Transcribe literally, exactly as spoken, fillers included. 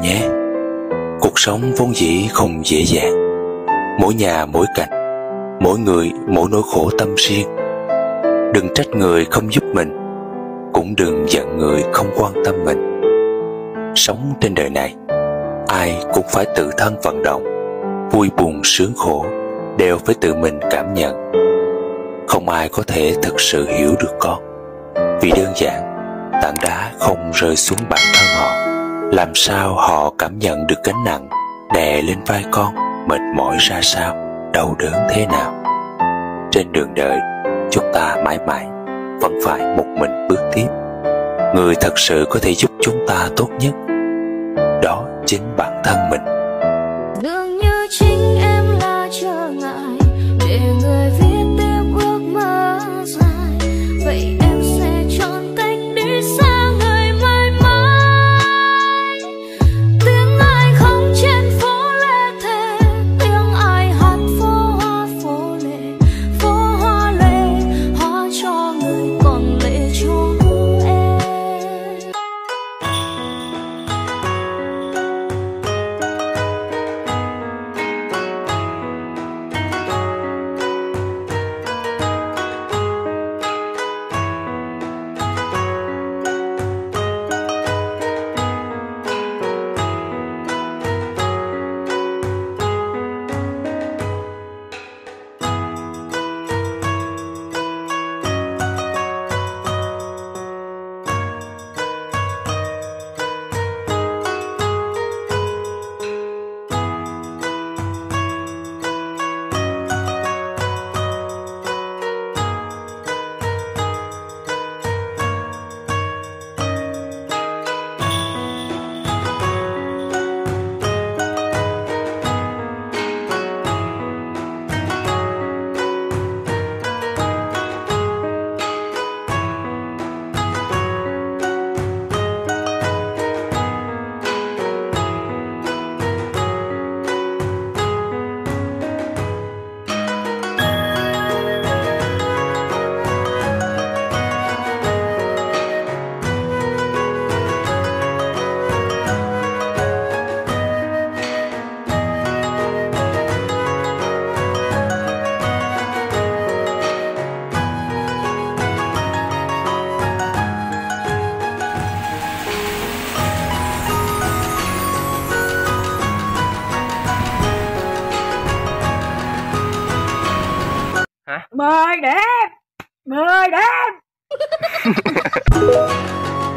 nhé. Cuộc sống vốn dĩ không dễ dàng, mỗi nhà mỗi cảnh, mỗi người mỗi nỗi khổ tâm riêng. Đừng trách người không giúp mình, cũng đừng giận người không quan tâm mình. Sống trên đời này, ai cũng phải tự thân vận động, vui buồn sướng khổ đều phải tự mình cảm nhận. Không ai có thể thực sự hiểu được con, vì đơn giản tảng đá không rơi xuống bản thân họ. Làm sao họ cảm nhận được gánh nặng đè lên vai con mệt mỏi ra sao, đau đớn thế nào. Trên đường đời, chúng ta mãi mãi vẫn phải một mình bước tiếp. Người thật sự có thể giúp chúng ta tốt nhất, đó chính bản thân mình. Dường như chính em là trở ngại để người viết tiếp ước mơ dài. Vậy em sẽ chọn cách đi xa người mãi mãi. Tiếng ai không trên phố lê thề, tiếng ai hát phố hoa phố lệ. Phố hoa lệ, hoa cho người còn lệ cho em. Mời đêm, mời đêm.